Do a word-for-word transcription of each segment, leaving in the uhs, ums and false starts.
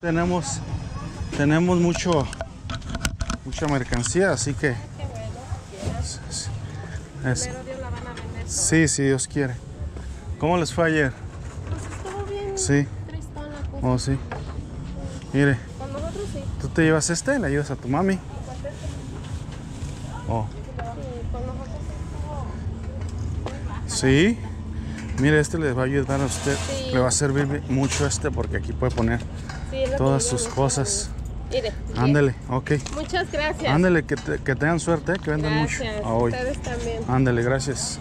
Tenemos, tenemos mucho, mucha mercancía, así que Qué bueno, es, es, primero Dios la van a vender. sí, si Dios quiere. ¿Cómo les fue ayer? Pues estuvo bien. Sí. Tristón la cosa. Oh, sí. Mire, Con nosotros sí. tú te llevas este, le ayudas a tu mami. Oh, Sí, con nosotros sí. Mire, este les va a ayudar a usted. Sí. Le va a servir mucho este porque aquí puede poner sí, es lo todas que yo sus me cosas. Mire. Ándele, ok. Muchas gracias. Ándele, que, te- que tengan suerte, que vendan mucho Gracias. a hoy. Ustedes también. Ándele, gracias.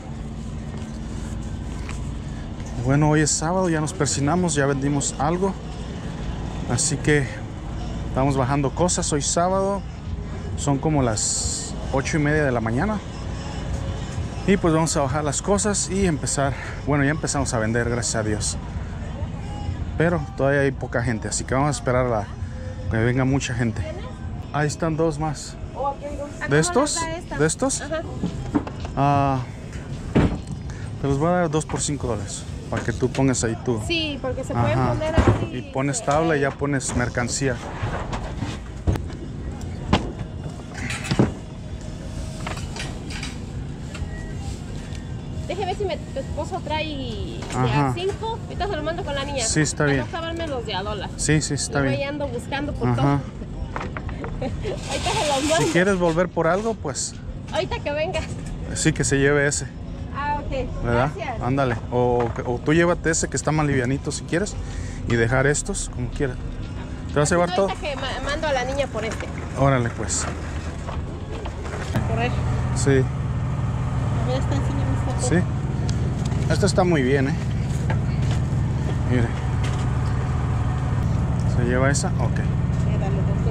Bueno, hoy es sábado, ya nos persinamos, ya vendimos algo. Así que estamos bajando cosas. Hoy sábado son como las ocho y media de la mañana. Y pues vamos a bajar las cosas y empezar. Bueno, ya empezamos a vender, gracias a Dios. Pero todavía hay poca gente, así que vamos a esperar a la, que venga mucha gente. Ahí están dos más. ¿De estos? ¿De estos? Ajá. Ah, te los voy a dar dos por cinco dólares. Para que tú pongas ahí tú. Sí, porque se pueden Ajá. poner así. Y pones tabla y ya pones mercancía. Déjeme ver si me, tu esposo trae Ajá. de a cinco. Ahorita se lo mando con la niña. Sí, está Para bien. no acabarme los de a dólar. Sí, sí, está Yo bien. ahí ando buscando por Ajá. todo. Ahorita se los mando. Si quieres volver por algo, pues Ahorita que venga. sí que se lleve ese, Ah, ok. ¿verdad? Gracias. Ándale. O, o tú llévate ese que está más livianito si quieres y dejar estos como quieras. ¿Te vas a llevar todo? Ahorita que ma- mando a la niña por este. Órale, pues. A correr. Sí, A ver, está enseñando esta foto. sí. Este está muy bien, ¿eh? Mire. ¿Se lleva esa? Ok. Eh, dale dos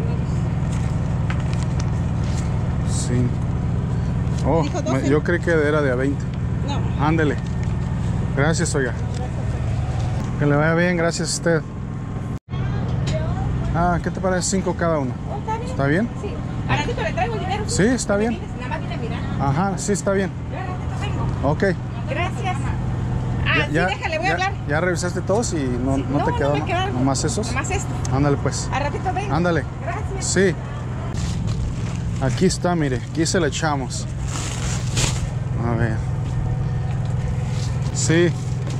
dólares. Sí. Oh, Dijo me- doce. yo creí que era de a veinte. No. Ándele. Gracias, oiga. Que le vaya bien, gracias a usted. Ah, ¿qué te parece? Cinco cada uno. Oh, ¿está bien? ¿Está bien? Sí. ¿A ratito le traigo el dinero? Sí, está bien. Nada más viene a mirar. Ajá, sí, está bien. Yo a ratito vengo. Ok. Gracias. Ah, sí, déjale, voy ya, a hablar. ¿Ya revisaste todos y no, Sí, no te no quedó me no- quedaron. nomás esos? Nomás esto. Ándale, pues. A ratito vengo. Ándale. Gracias. Sí. Aquí está, mire. Aquí se le echamos. A ver. Sí.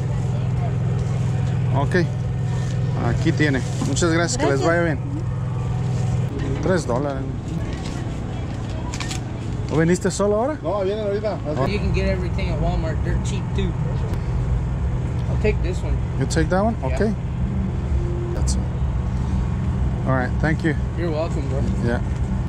Ok. Aquí tiene. Muchas gracias. Que les vaya bien. Tres dólares. ¿O viniste solo ahora? No, vienen ahorita. You can get everything at Walmart. They're cheap too. I'll take this one. You take that one? Yeah. Okay. That's it. All right. Thank you. You're welcome, bro. Yeah.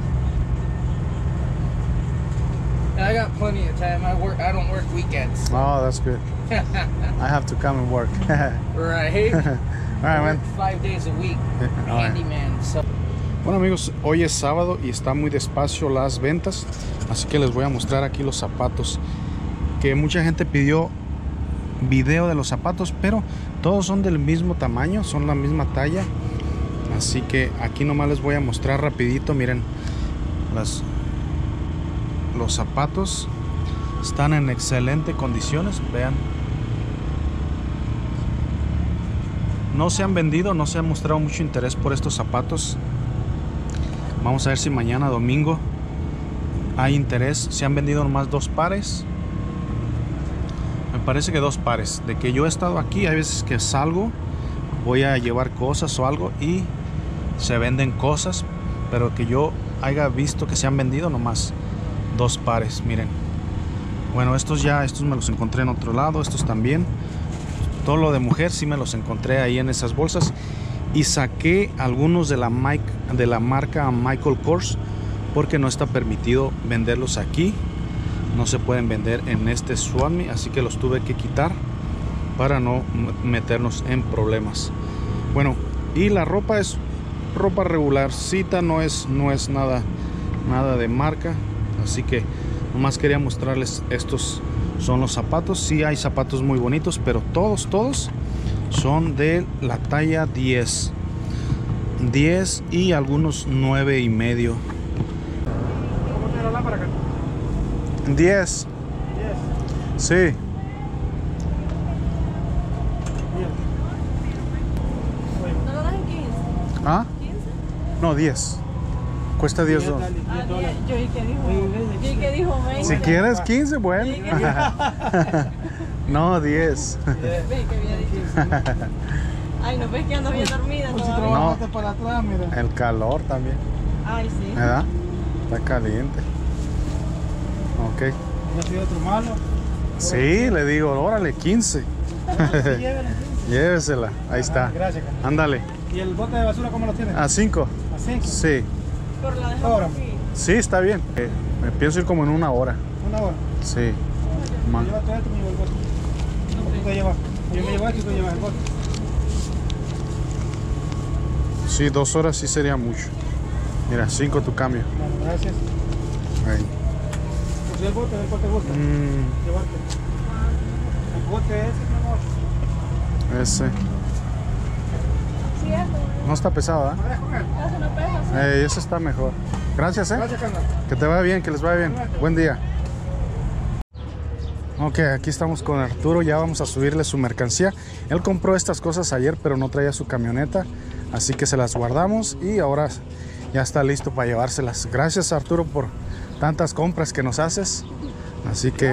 I got plenty of time. I work. I don't work weekends. Oh, that's good. I have to come and work. Right. All right, I work man. five days a week. All right. Handyman. So. Bueno, amigos, hoy es sábado y está muy despacio las ventas, así que les voy a mostrar aquí los zapatos, que mucha gente pidió video de los zapatos, pero todos son del mismo tamaño, son la misma talla, así que aquí nomás les voy a mostrar rapidito. Miren, las, los zapatos están en excelente condiciones, vean. No se han vendido, no se ha mostrado mucho interés por estos zapatos. Vamos a ver si mañana domingo hay interés. Se han vendido nomás dos pares. Me parece que dos pares. De que yo he estado aquí, hay veces que salgo, voy a llevar cosas o algo y se venden cosas, pero que yo haya visto que se han vendido nomás dos pares. Miren. Bueno, estos ya, estos me los encontré en otro lado, estos también. Todo lo de mujer sí me los encontré ahí en esas bolsas. Y saqué algunos de la, Mike, de la marca Michael Kors porque no está permitido venderlos aquí. No se pueden vender en este Swami, así que los tuve que quitar para no meternos en problemas. Bueno, y la ropa es ropa regularcita, no es, no es nada, nada de marca. Así que nomás quería mostrarles estos son los zapatos. Sí hay zapatos muy bonitos, pero todos, todos son de la talla diez diez y algunos nueve y medio. diez. Sí. No lo dan en quince. ¿Ah? No, diez. Cuesta diez dólares. Ah, yo y que dijo, yo y que dijo veinte. Si quieres quince, bueno. No, diez. Ve que había dicho. Ay, no ves que ando bien dormida. Pues si todavía. trabajaste para atrás, mira. El calor también. Ay, sí. ¿Verdad? Está caliente. Ok. ¿Ya sido otro malo? Sí, le digo, órale, quince. Llévesela. Ahí está. Gracias, carnal. Ándale. ¿Y el bote de basura cómo lo tienes? ¿A cinco? ¿A cinco? Sí. Por la dejamos Ahora. aquí. Sí, está bien. Eh, me pienso ir como en una hora. Una hora. Sí. Ma- Lleva todo esto y me llevo el bote. Tú te llevas. Yo me llevo esto y tú llevas el bote. Sí, dos horas sí sería mucho. Mira, cinco tu cambio. Bueno, gracias. Ahí. Pues el bote, el bote te gusta. Mm, Llevarte. El bote ese, mi amor. ese. Sí, eso. No está pesado, ¿eh? ¿Me dejas con él? Eso no pesa, sí. Eh, ese está mejor. Gracias, ¿eh? Gracias, carnal. Que te vaya bien, que les vaya bien. Buen día. Ok, aquí estamos con Arturo. Ya vamos a subirle su mercancía. Él compró estas cosas ayer, pero no traía su camioneta. Así que se las guardamos y ahora ya está listo para llevárselas. Gracias, Arturo, por tantas compras que nos haces. Así que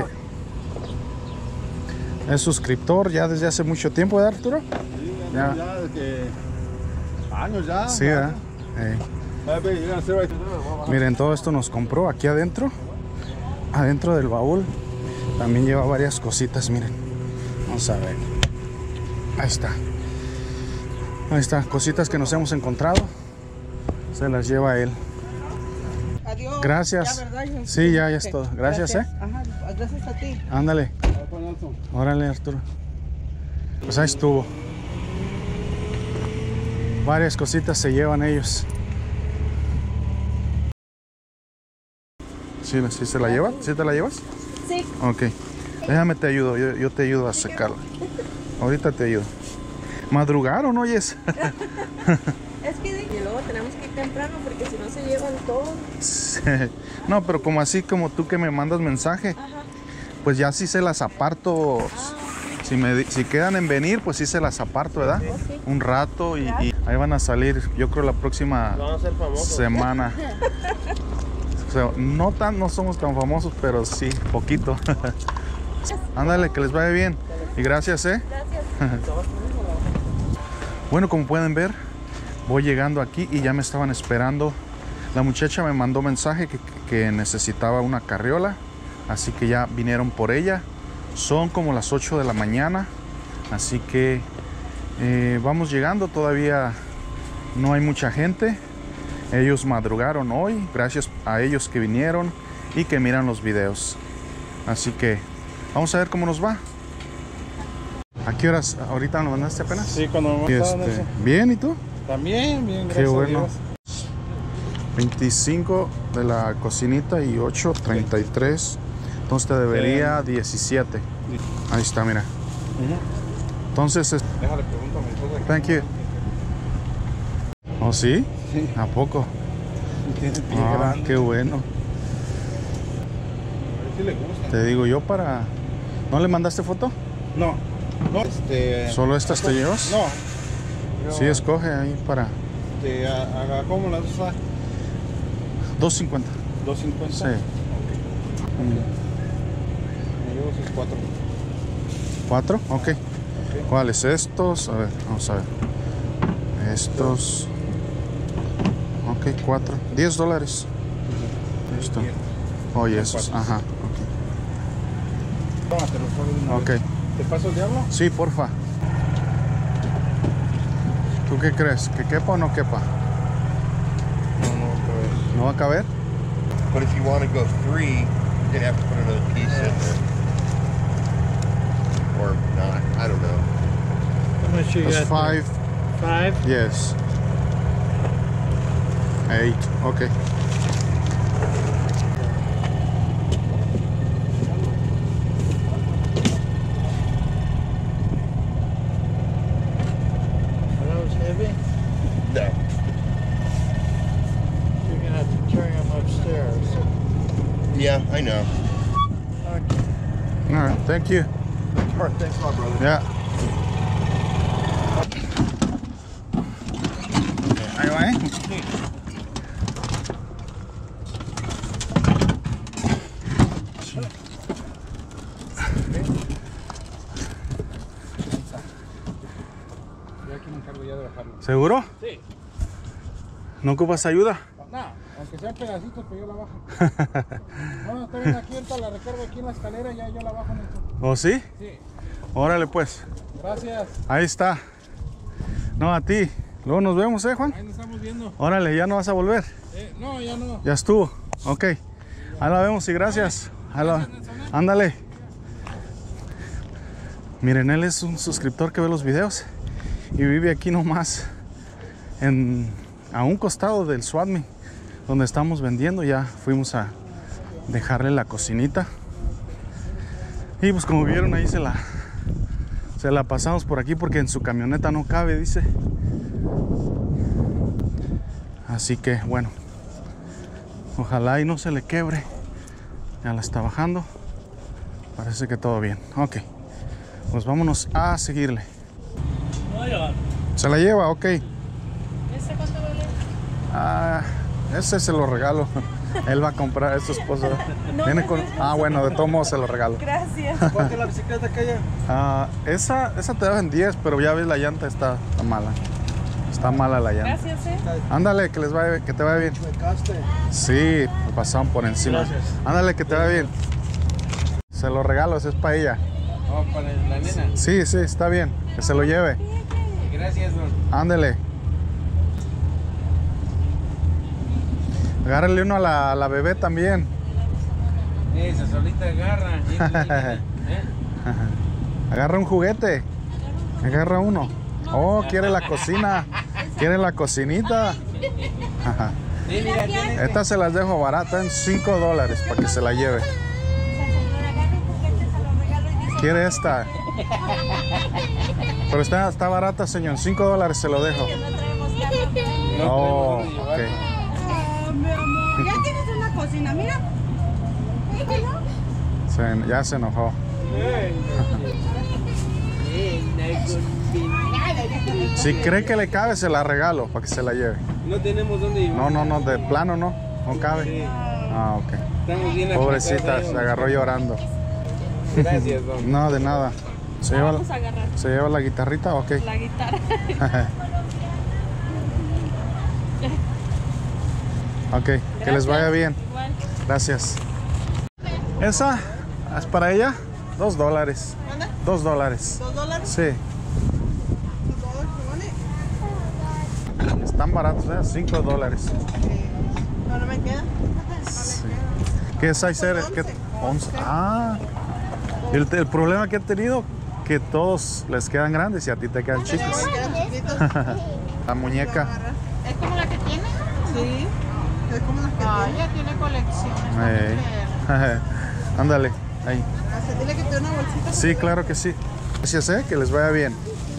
es suscriptor ya desde hace mucho tiempo, ¿verdad, Arturo? Ya, Ya. ya de que años ya. Sí, ¿verdad? Eh. Miren, todo esto nos compró aquí adentro. Adentro del baúl también lleva varias cositas, miren. Vamos a ver. Ahí está. Ahí está, cositas que nos hemos encontrado. Se las lleva él. Adiós. Gracias. Ya, ¿verdad, hijo? Sí, ya, ya es Ok. todo. Gracias, ¿eh? Ajá, gracias a ti. Ándale. Órale, Arturo. Pues ahí estuvo. Varias cositas se llevan ellos. ¿Sí, sí se la lleva? ¿Sí te la llevas? Sí. Ok. Déjame te ayudo, yo, yo te ayudo a secarla. Ahorita te ayudo. ¿Madrugaron, oyes? Es que y luego tenemos que ir temprano porque si no se llevan todo. Sí. No, pero como así como tú que me mandas mensaje, Ajá. pues ya sí se las aparto. Si, me, di- si quedan en venir, pues sí se las aparto, ¿verdad? Ok. Un rato y, y ahí van a salir, yo creo, la próxima Vamos a ser famosos. semana. O sea, no tan, no somos tan famosos, pero sí, poquito. Ándale, que les vaya bien. Y gracias, ¿eh? Gracias. Bueno, como pueden ver, voy llegando aquí y ya me estaban esperando. La muchacha me mandó mensaje que, que necesitaba una carriola, así que ya vinieron por ella. Son como las ocho de la mañana, así que eh, vamos llegando. Todavía no hay mucha gente. Ellos madrugaron hoy, gracias a ellos que vinieron y que miran los videos. Así que vamos a ver cómo nos va. ¿A qué horas? ¿Ahorita nos mandaste apenas? Sí, cuando me Y mandaron este, eso. bien, ¿y tú? También, bien, Qué gracias a bueno. Dios. veinticinco de la cocinita y ocho, treinta y tres. Entonces te debería diecisiete. Ahí está, mira. Entonces, es- Déjale pregunto a mi esposa. thank you. ¿Oh, sí? Sí. ¿A poco? Tiene pie Ah, grande. qué bueno. A ver si le gusta. Te digo yo para... ¿No le mandaste foto? No. No. Este. ¿Solo estas te llevas? No. Yo, Sí, escoge ahí para Este, a- haga ¿cómo las usa? dos cincuenta. dos cincuenta. Sí. Ok. Mm, Me llevo sus cuatro. ¿Cuatro? Ok. Ok. ¿Cuáles? Estos. A ver, vamos a ver. Estos. Ok, cuatro. Diez dólares. Listo. Oye, esos. Cuatro. Ajá. Tómatelo, solo de una Ok. vez. ¿Te paso el diablo? Sí, porfa. ¿Tú qué crees? ¿Que quepa o no quepa? No, no, but, ¿No va a caber? but if you want to go three, you're gonna have to put another piece in there, or not. I don't know. How much you That's got five. there? Five? Yes. Eight. Okay. Are those heavy? No. You're gonna have to carry them upstairs. Yeah, I know. Okay. All right. Thank you. All right, thanks a lot, brother. Yeah. I ¿Eh? Sí. Yo aquí me encargo ya de bajarlo. ¿Seguro? Sí. ¿No ocupas ayuda? No, aunque sean pedacitos, pero yo la bajo. No, está bien, aquí ahorita la recargo aquí en la escalera, ya yo la bajo en el... ¿O sí? Sí. Órale pues. Gracias. Ahí está. No, a ti. Luego nos vemos, ¿eh, Juan? Ahí nos estamos viendo. Órale, ¿ya no vas a volver? Eh, no, ya no. Ya estuvo. Ok. Ahí la vemos y gracias. Ahí la... Ándale. Miren, él es un suscriptor que ve los videos y vive aquí nomás en, a un costado del Swatme donde estamos vendiendo. Ya fuimos a dejarle la cocinita y pues como vieron ahí se la se la pasamos por aquí porque en su camioneta no cabe, dice. Así que bueno, ojalá y no se le quebre. Ya la está bajando. Parece que todo bien. Ok, pues vámonos a seguirle. ¿Se la lleva? Ok. ¿Ese cuánto vale? Ah, ese se lo regalo. Él va a comprar, es su esposo. No, Viene no con... es mi Ah, bueno, de todos modos se lo regalo. Gracias. ¿Cuánto es la bicicleta que hay? Ah, esa, esa te da en diez, pero ya ves la llanta está, está mala. Está mala la llanta. Gracias, eh. Ándale, que les vaya, que te vaya bien. Becaste. Sí, me pasaron por encima. Gracias. Ándale, que te vaya bien. Se lo regalo, ese es para ella. Oh, para la nena. Sí, sí, está bien. Que se lo lleve. Gracias, don. Ándale. Agárrale uno a la, a la bebé también. Esa solita agarra. ¿Eh? Agarra un juguete. Agarra uno. Oh, quiere la cocina. Quiere la cocinita. Sí, mira, tiene- Esta se las dejo barata en cinco dólares para que se la lleve. Quiere esta. Pero está, está barata, señor. cinco dólares se lo dejo. Oh, ok. Ya tienes una cocina, mira. Se- ya se enojó. Si cree que le cabe, se la regalo para que se la lleve. No tenemos dónde llevar. No, no, no, de plano no. No cabe. Ah, ok. Estamos bien Pobrecita, apretados. se agarró llorando. Gracias, don. No, de nada. ¿Se lleva, Vamos a agarrar ¿se lleva la guitarrita? Ok. la guitarra. Ok, que les vaya bien. Igual. Gracias. ¿Esa es para ella? Dos dólares. ¿Manda? Dos dólares. ¿Dos dólares? Sí. ¿Dos dólares? Están baratos, ¿eh? Cinco dólares. No, no me queda. Sí. ¿Qué size eres? ¿Qué? Once. Ah. El, el problema que he tenido que todos les quedan grandes y a ti te quedan chicos. La muñeca. ¿Es como la que tiene? Sí. Es como las que Ah, tiene. ella tiene colecciones. Ey. Ándale, ahí. Así, dile que tiene una bolsita. Sí, claro que sí. Gracias, ¿eh? Que les vaya bien.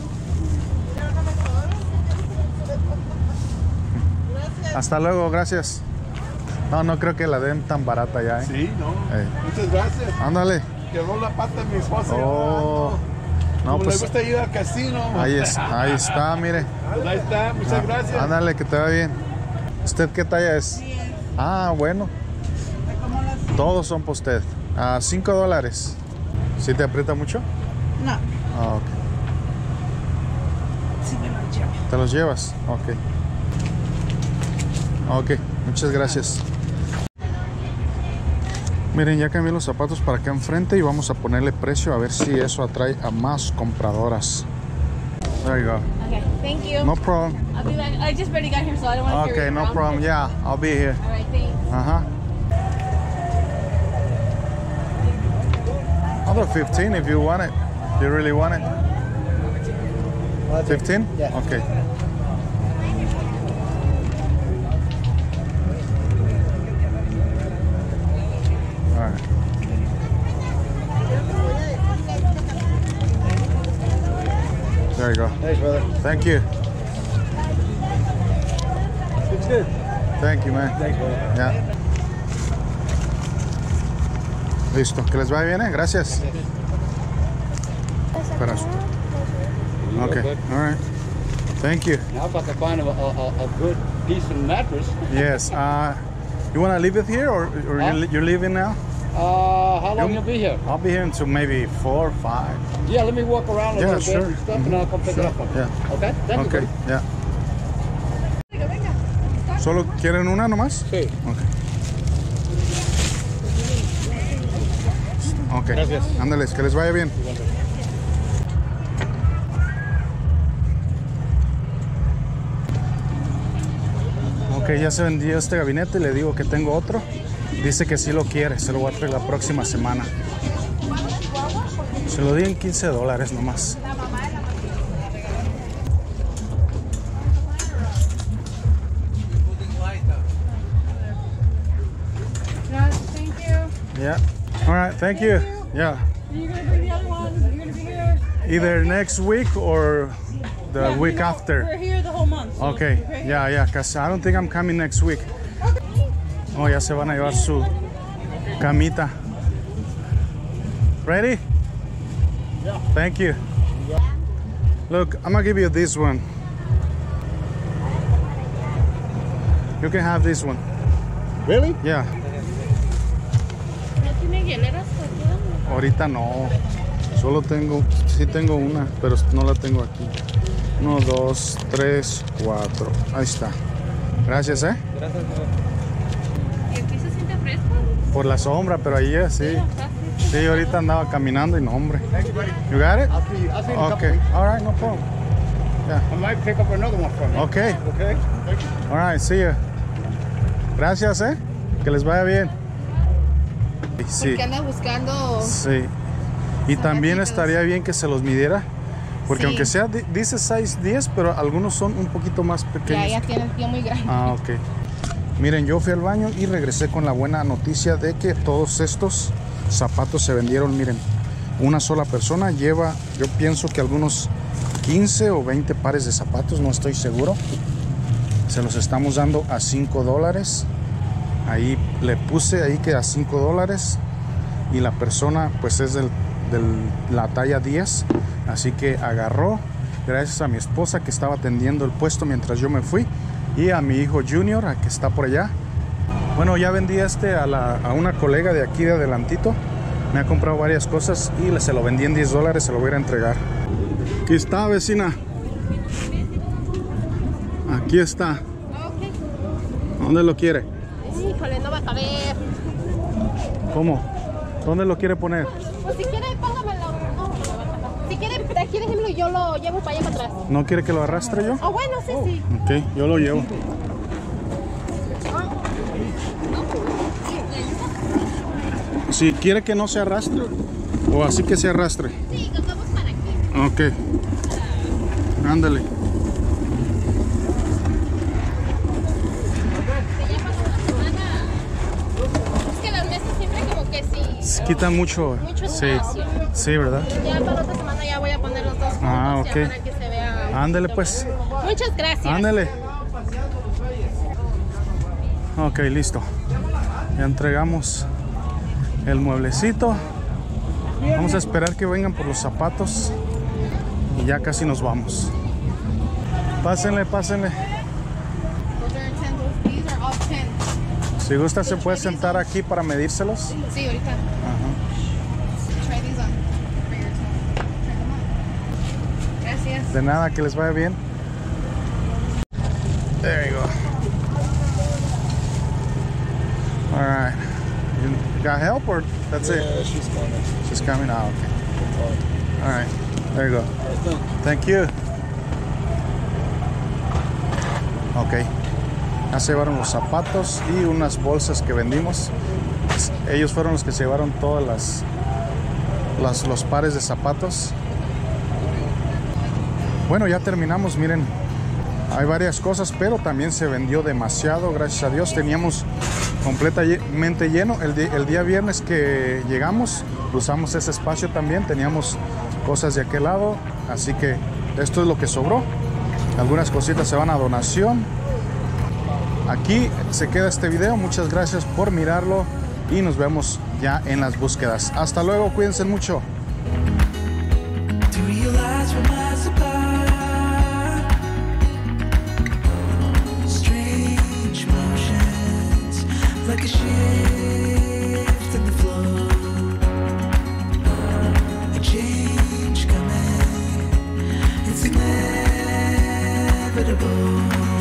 Hasta luego, gracias. No, no creo que la den tan barata ya, ¿eh? Sí, no. Ey. Muchas gracias. Ándale. Quebró la pata mi esposa. Oh. No, Como pues le gusta ir al casino. ahí, es, ahí está, mire. Pues ahí está, muchas gracias. Ándale, que te va bien. ¿Usted qué talla es? Ah, bueno. Todos son para usted. A cinco dólares. ¿Sí te aprieta mucho? No. Ah, ok. Sí me lo llevo. ¿Te los llevas? Ok. Ok, muchas gracias. Miren, ya cambié los zapatos para acá enfrente y vamos a ponerle precio a ver si eso atrae a más compradoras. There you go. Okay, thank you. No problem. I'll be back. I just barely got here, so I don't want to Okay, no problem. Yeah, I'll be here. All right, thanks. Uh-huh. I'll do fifteen if you want it. You really want it? fifteen? Yeah. Okay. All right. There you go. Thanks, brother. Thank you. It's good. Thank you, man. Thanks, brother. Ya. Listo. Que les vaya bien, ¿eh? Gracias. Espera. Ok. All right. Thank you. Now if I can find a, a, a good, decent mattress. Yes. Uh, you want to leave it here, or, or Huh? you, you're leaving now? Uh, how long You- you'll be here? I'll be here until maybe four or five. Yeah, let me walk around a Yeah, little sure. bit and stuff, and I'll come pick Sure. it up. on you. Yeah. Okay. Thank Okay. you. Yeah. ¿Solo quieren una nomás? Sí. Okay. Okay. Gracias. Ándales, que les vaya bien. Ok, ya se vendió este gabinete y le digo que tengo otro. Dice que sí lo quiere, se lo voy a traer la próxima semana. Se lo di en quince dólares nomás. Thank you. Yeah. All right, thank you. Yeah. Are you gonna bring the other one? You're gonna be here? Either next week or the Yeah, week no, after. We're here the whole month. so Okay, we're here. yeah, yeah, because I don't think I'm coming next week. Oh, ya se van a llevar su camita. Ready? Yeah. Thank you. Look, I'm gonna give you this one. You can have this one. Really? Yeah. ¿No tiene hieleras aquí? Ahorita no. Solo tengo, sí tengo una, pero no la tengo aquí. Uno, dos, tres, cuatro. Ahí está. Gracias, ¿eh? ¿Y aquí se siente fresco? Por la sombra, pero ahí es, sí. Sí, ahorita andaba caminando y no, hombre. You got it? I'll see you. I'll see you in a couple Okay. weeks. All right, no problem. I might pick up another one from you. Okay. Okay. Thank you. All right, see you. Gracias, ¿eh? Que les vaya bien. Sí, Porque anda buscando. sí. Y también estaría bien que se los midiera. Porque Sí. aunque sea, di- dice seis diez, pero algunos son un poquito más Ya, pequeños. ya tiene el pie muy grande. Ah, ok. Miren, yo fui al baño y regresé con la buena noticia de que todos estos zapatos se vendieron. Miren, una sola persona lleva, yo pienso que algunos quince o veinte pares de zapatos, no estoy seguro. Se los estamos dando a cinco dólares. Ahí le puse ahí que a cinco dólares. Y la persona pues es del, del la talla diez. Así que agarró, gracias a mi esposa que estaba atendiendo el puesto mientras yo me fui. Y a mi hijo Junior, a que está por allá. Bueno, ya vendí este a, la, a una colega de aquí de adelantito. Me ha comprado varias cosas y le- se lo vendí en diez dólares, se lo voy a ir a entregar. Aquí está, vecina. Aquí está. ¿Dónde lo quiere? Híjole, no va a caber. ¿Cómo? ¿Dónde lo quiere poner? Pues si quiere, póngamelo. No, si quiere, de aquí déjemelo y yo lo llevo para allá para atrás. ¿No quiere que lo arrastre yo? Ah, bueno, sí, sí. Ok, yo lo llevo. Si quiere que no se arrastre o así que se arrastre. Sí, nos vamos para aquí. Ok. Ándale. Ya pasó una semana. Es que las mesas siempre como que sí. Se quita mucho. Mucho Sí, espacio. sí, ¿verdad? Ya para la otra semana ya voy a poner los dos juntos. Ah, ya ok. para que se vea. un Ándale poquito pues. más. Muchas gracias. Ándale. Ok, listo. Ya entregamos el mueblecito. Vamos a esperar que vengan por los zapatos. Y ya casi nos vamos. Pásenle, pásenle. Those are ten, those- these are all ten. Si gusta se puede sentar aquí para medírselos. Sí, ahorita. Ajá. Try these on. For your toe. Try them on. Gracias. De nada, que les vaya bien. There you go. All right. You got help or that's it? she's coming. She's coming out. Okay. All right. There you go. Thank you. Ok. Ya se llevaron los zapatos y unas bolsas que vendimos. Ellos fueron los que se llevaron todas las, las los pares de zapatos. Bueno, ya terminamos, miren. Hay varias cosas, pero también se vendió demasiado, gracias a Dios. Teníamos completamente lleno. El, di el día viernes que llegamos, usamos ese espacio también. Teníamos cosas de aquel lado, así que esto es lo que sobró. Algunas cositas se van a donación. Aquí se queda este video. Muchas gracias por mirarlo y nos vemos ya en las búsquedas. Hasta luego, cuídense mucho. To realize we're miles apart. like a shift in the flow, a change coming, it's inevitable.